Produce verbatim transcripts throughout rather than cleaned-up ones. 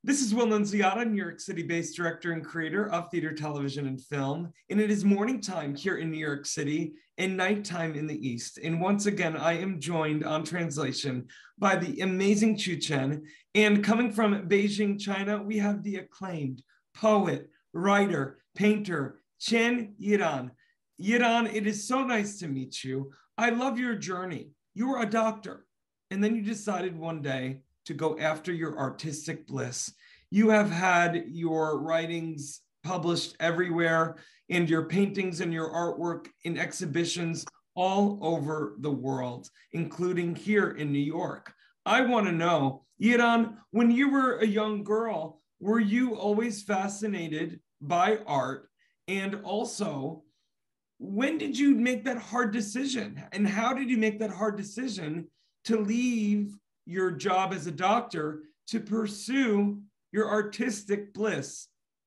This is well-known Ziada, New York City-based director and creator of theater, television, and film. And it is morning time here in New York City and nighttime in the East. And once again, I am joined on translation by the amazing Chu Chen. And coming from Beijing, China, we have the acclaimed poet, writer, painter, Shen Yiran. Yiran, it is so nice to meet you. I love your journey. You were a doctor, and then you decided one day to go after your artistic bliss. You have had your writings published everywhere and your paintings and your artwork in exhibitions all over the world, including here in New York. I want to know, Yiran, when you were a young girl, were you always fascinated by art? And also, when did you make that hard decision? And how did you make that hard decision to leave your job as a doctor to pursue your artistic bliss?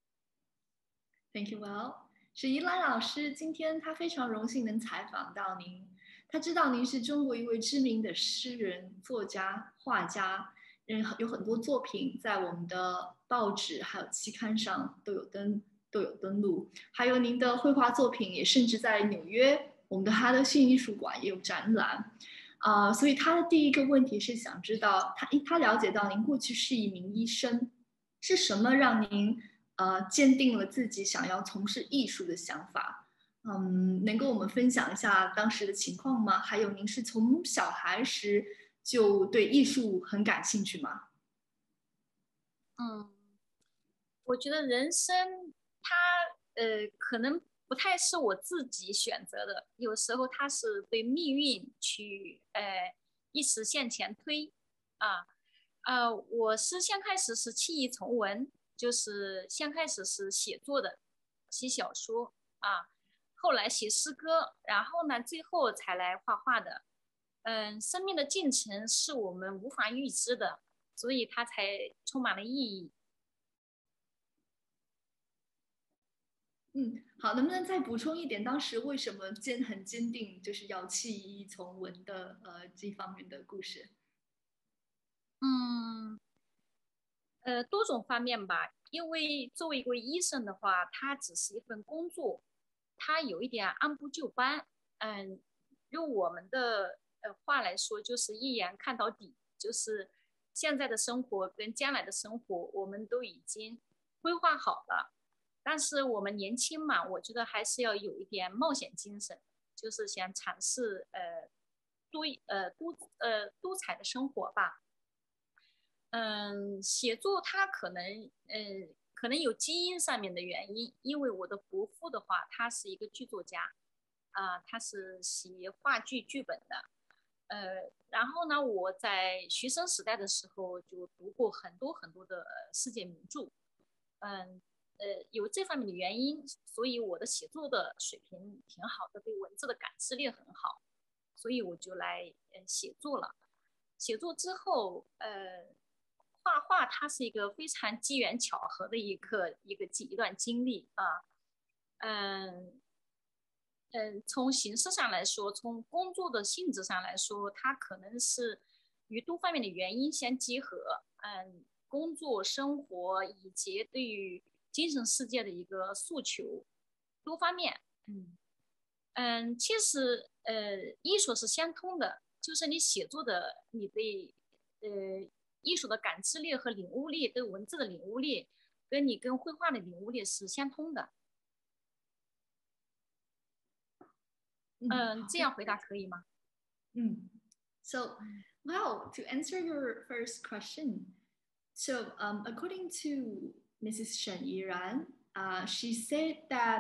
Thank you. Well, 沈依兰老师今天他非常荣幸能采访到您。他知道您是中国一位知名的诗人、作家、画家，嗯，有很多作品在我们的报纸还有期刊上都有登都有登录，还有您的绘画作品也甚至在纽约我们的哈德逊艺术馆也有展览。啊、uh, ，所以他的第一个问题是想知道，他他了解到您过去是一名医生，是什么让您呃坚定了自己想要从事艺术的想法？嗯，能跟我们分享一下当时的情况吗？还有您是从小孩时就对艺术很感兴趣吗？ 嗯，我觉得人生它呃可能不太是我自己选择的，有时候它是被命运去呃一直向前推啊。呃，我是先开始是弃医从文，就是先开始是写作的，写小说啊，后来写诗歌，然后呢，最后才来画画的。嗯，生命的进程是我们无法预知的，所以它才充满了意义。 嗯，好，能不能再补充一点，当时为什么坚很坚定，就是要弃医从文的呃这方面的故事？ 嗯，呃，多种方面吧。因为作为一位医生的话，他只是一份工作，他有一点按部就班。嗯，用我们的呃话来说，就是一眼看到底，就是现在的生活跟将来的生活，我们都已经规划好了。但是我们年轻嘛，我觉得还是要有一点冒险精神，就是想尝试呃多呃多呃多彩的生活吧。嗯，写作它可能呃可能有基因上面的原因，因为我的伯父的话，他是一个剧作家啊、呃，他是写话剧剧本的。呃，然后呢，我在学生时代的时候就读过很多很多的世界名著，嗯。呃，有这方面的原因，所以我的写作的水平挺好的，对文字的感知力很好，所以我就来呃写作了。写作之后，呃，画画它是一个非常机缘巧合的一个一个一段经历啊，嗯嗯，从形式上来说，从工作的性质上来说，它可能是与多方面的原因相结合，嗯，工作、生活以及对于精神世界的一个诉求，多方面，嗯嗯，其实呃，艺术是相通的，就是你写作的，你对呃艺术的感知力和领悟力，对文字的领悟力，跟你跟绘画的领悟力是相通的。嗯，这样回答可以吗？ 嗯 ，So, well, to answer your first question, so um, according to Missus Shen Yiran, uh, she said that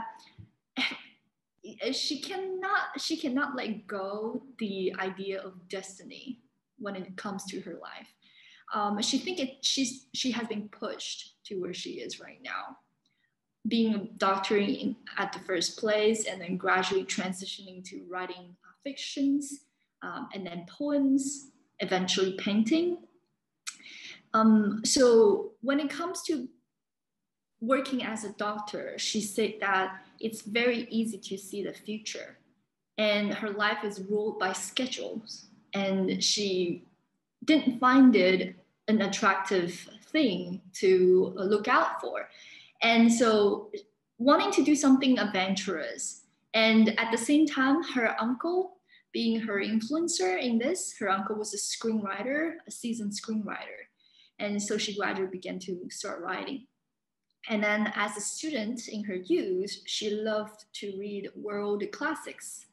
she cannot she cannot let go the idea of destiny when it comes to her life. Um, she think it she's she has been pushed to where she is right now, being a doctor in, at the first place, and then gradually transitioning to writing uh, fictions, um, and then poems, eventually painting. Um, so when it comes to working as a doctor, she said that it's very easy to see the future, and her life is ruled by schedules, and she didn't find it an attractive thing to look out for. And so wanting to do something adventurous. And at the same time, her uncle, being her influencer in this, her uncle was a screenwriter, a seasoned screenwriter. And so she gradually began to start writing. And then as a student in her youth, she loved to read world classics.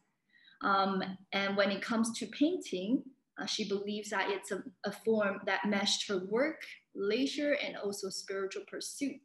Um, and when it comes to painting, uh, she believes that it's a, a form that meshed her work, leisure, and also spiritual pursuit.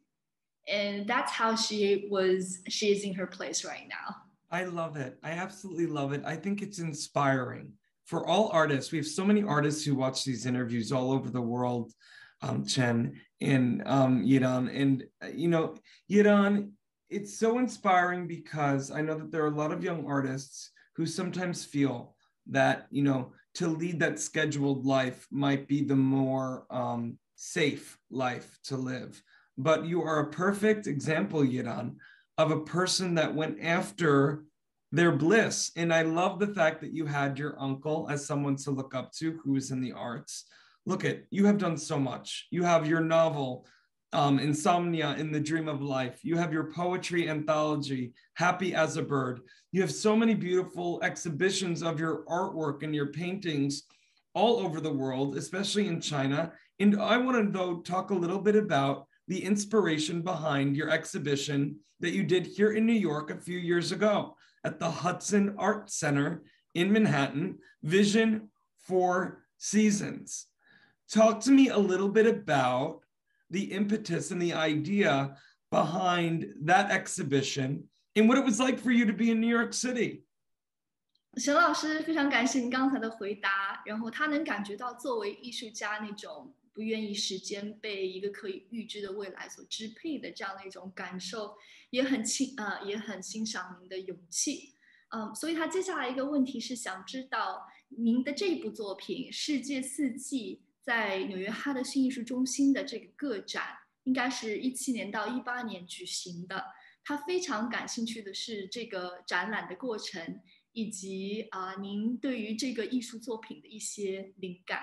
And that's how she was, she is in her place right now. I love it. I absolutely love it. I think it's inspiring for all artists. We have so many artists who watch these interviews all over the world, um, Chen and um, Yiran. And, you know, Yiran, it's so inspiring because I know that there are a lot of young artists who sometimes feel that, you know, to lead that scheduled life might be the more um, safe life to live. But you are a perfect example, Yiran, of a person that went after their bliss. And I love the fact that you had your uncle as someone to look up to who is in the arts. Look at, you have done so much. You have your novel, um, Insomnia, In the Dream of Life. You have your poetry anthology, Happy as a Bird. You have so many beautiful exhibitions of your artwork and your paintings all over the world, especially in China. And I want to, though, talk a little bit about the inspiration behind your exhibition that you did here in New York a few years ago at the Hudson Arts Center in Manhattan, Vision for Seasons. Talk to me a little bit about the impetus and the idea behind that exhibition and what it was like for you to be in New York City. 沈老师，非常感谢您刚才的回答。然后他能感觉到作为艺术家那种不愿意时间被一个可以预知的未来所支配的这样的一种感受，也很欣呃也很欣赏您的勇气。嗯，所以他接下来一个问题是想知道您的这部作品《世界四季》在纽约哈德逊艺术中心的这个个展，应该是一七年到一八年举行的。他非常感兴趣的是这个展览的过程。以及啊、呃，您对于这个艺术作品的一些灵感。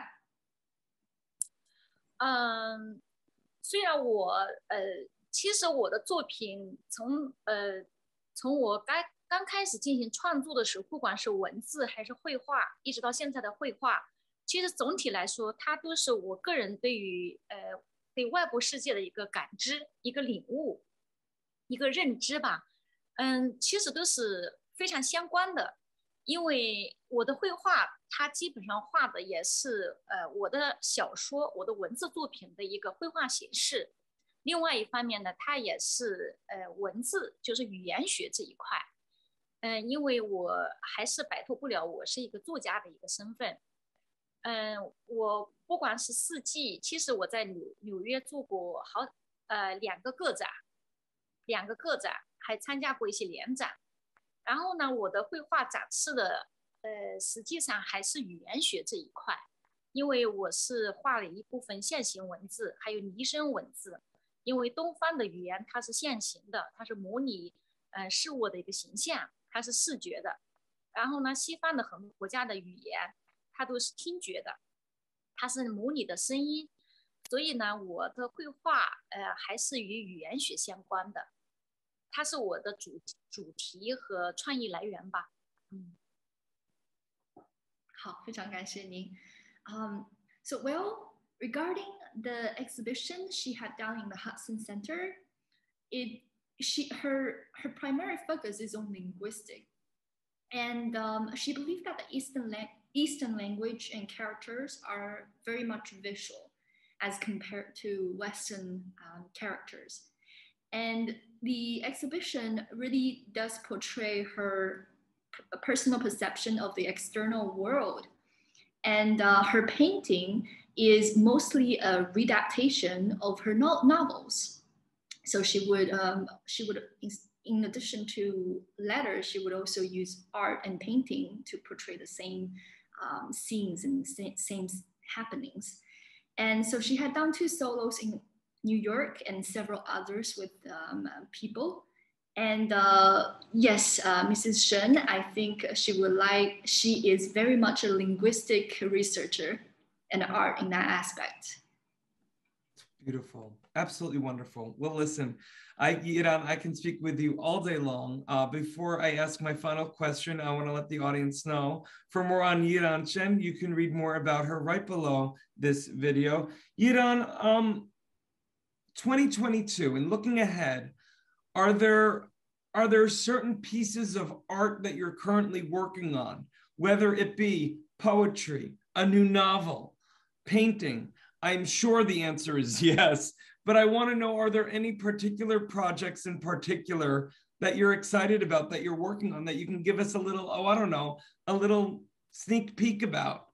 嗯，虽然我呃，其实我的作品从呃从我刚刚开始进行创作的时候，不管是文字还是绘画，一直到现在的绘画，其实总体来说，它都是我个人对于呃对外部世界的一个感知、一个领悟、一个认知吧。嗯，其实都是非常相关的，因为我的绘画它基本上画的也是呃我的小说、我的文字作品的一个绘画形式。另外一方面呢，它也是呃文字，就是语言学这一块。嗯、呃，因为我还是摆脱不了我是一个作家的一个身份。嗯、呃，我不管是四季，其实我在纽纽约做过好呃两个个展，两个个展，还参加过一些联展。然后呢，我的绘画展示的，呃，实际上还是语言学这一块，因为我是画了一部分线形文字，还有拟声文字。因为东方的语言它是线形的，它是模拟呃事物的一个形象，它是视觉的。然后呢，西方的很多国家的语言，它都是听觉的，它是模拟的声音。所以呢，我的绘画呃还是与语言学相关的。它是我的主主题和创意来源吧。嗯， 好，非常感谢您。Um, so well, regarding the exhibition she had done in the Hudson Center, it she her her primary focus is on linguistic, and um, she believed that the Eastern la Eastern language and characters are very much visual, as compared to Western um, characters. And the exhibition really does portray her personal perception of the external world. And uh, her painting is mostly a readaptation of her no novels. So she would, um, she would, in addition to letters, she would also use art and painting to portray the same um, scenes and same happenings. And so she had done two solos in New York and several others with um, people. And uh, yes, uh, Missus Shen, I think she would like, she is very much a linguistic researcher and art in that aspect. Beautiful. Absolutely wonderful. Well, listen, I, Yiran, I can speak with you all day long. Uh, before I ask my final question, I want to let the audience know, for more on Yiran Shen, you can read more about her right below this video. Yiran, um, twenty twenty-two, and looking ahead, are there, are there certain pieces of art that you're currently working on, whether it be poetry, a new novel, painting? I'm sure the answer is yes, but I want to know, are there any particular projects in particular that you're excited about, that you're working on, that you can give us a little, oh, I don't know, a little sneak peek about?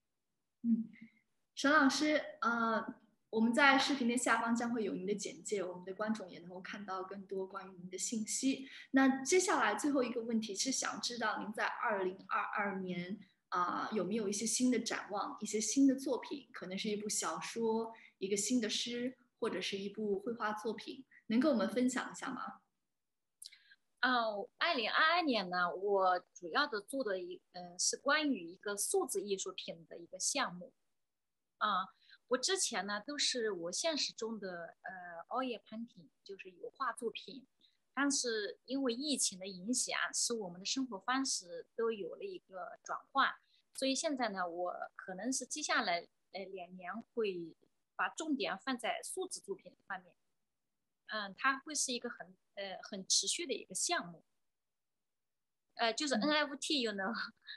沈老师，呃，我们在视频的下方将会有您的简介，我们的观众也能够看到更多关于您的信息。那接下来最后一个问题是想知道您在二零二二年。啊、呃，有没有一些新的展望，一些新的作品？可能是一部小说，一个新的诗，或者是一部绘画作品，能跟我们分享一下吗？ 哦，二零二二年呢，我主要的做的一嗯、呃、是关于一个数字艺术品的一个项目。啊、呃，我之前呢都是我现实中的呃 oil painting， 就是油画作品。但是因为疫情的影响，使我们的生活方式都有了一个转换，所以现在呢，我可能是接下来呃两年会把重点放在数字作品方面。嗯，它会是一个很呃很持续的一个项目。呃，就是 N F T，you know。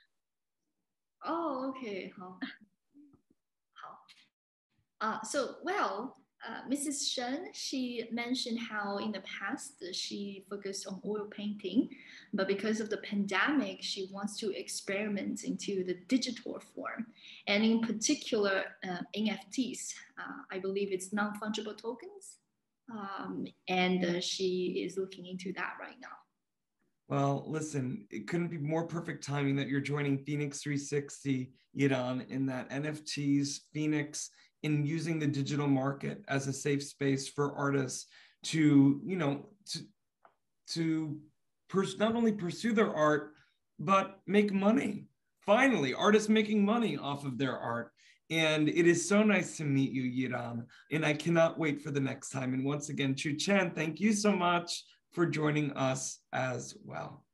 哦 ，OK， 好，好。啊、uh, so well. Uh, Missus Shen, she mentioned how in the past she focused on oil painting, but because of the pandemic, she wants to experiment into the digital form, and in particular, uh, N F Ts. Uh, I believe it's non-fungible tokens, um, and uh, she is looking into that right now. Well, listen, it couldn't be more perfect timing that you're joining FENIX three sixty, Yiran, in that N F Ts, FENIX, in using the digital market as a safe space for artists to, you know, to, to pers- not only pursue their art, but make money. Finally, artists making money off of their art. And it is so nice to meet you, Yiran. And I cannot wait for the next time. And once again, Chu Chen, thank you so much for joining us as well.